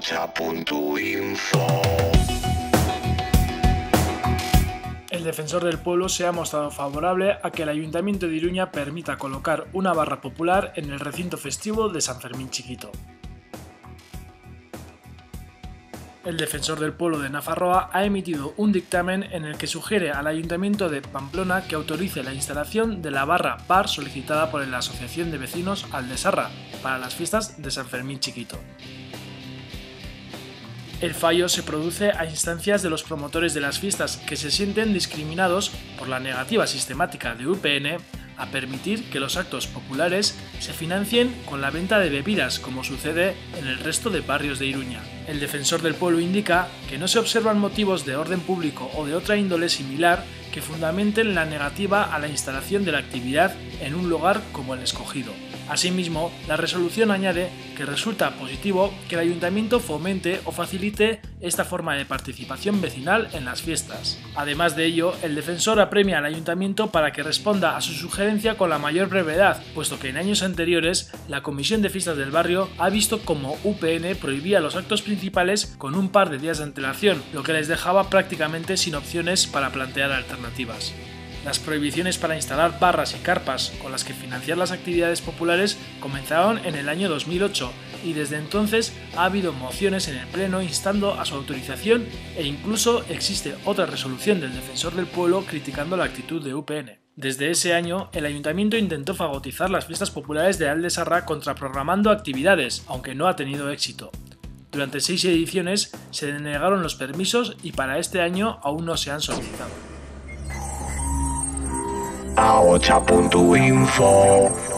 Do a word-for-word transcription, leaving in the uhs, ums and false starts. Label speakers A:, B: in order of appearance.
A: Ahocha punto info.
B: El defensor del pueblo se ha mostrado favorable a que el Ayuntamiento de Iruña permita colocar una barra popular en el recinto festivo de San Fermín Chiquito. El defensor del pueblo de Nafarroa ha emitido un dictamen en el que sugiere al Ayuntamiento de Pamplona que autorice la instalación de la barra bar solicitada por la Asociación de Vecinos Aldesarra para las fiestas de San Fermín Chiquito. El fallo se produce a instancias de los promotores de las fiestas que se sienten discriminados por la negativa sistemática de U P N a permitir que los actos populares se financien con la venta de bebidas, como sucede en el resto de barrios de Iruña. El defensor del pueblo indica que no se observan motivos de orden público o de otra índole similar que fundamenten la negativa a la instalación de la actividad en un lugar como el escogido. Asimismo, la resolución añade que resulta positivo que el Ayuntamiento fomente o facilite esta forma de participación vecinal en las fiestas. Además de ello, el defensor apremia al Ayuntamiento para que responda a su sugerencia con la mayor brevedad, puesto que en años anteriores la Comisión de Fiestas del Barrio ha visto como U P N prohibía los actos principales con un par de días de antelación, lo que les dejaba prácticamente sin opciones para plantear alternativas. Las prohibiciones para instalar barras y carpas con las que financiar las actividades populares comenzaron en el año dos mil ocho y desde entonces ha habido mociones en el Pleno instando a su autorización e incluso existe otra resolución del defensor del pueblo criticando la actitud de U P N. Desde ese año, el Ayuntamiento intentó fagotizar las fiestas populares de Aldesarra contraprogramando actividades, aunque no ha tenido éxito. Durante seis ediciones se denegaron los permisos y para este año aún no se han solicitado.
A: Ahocha punto info.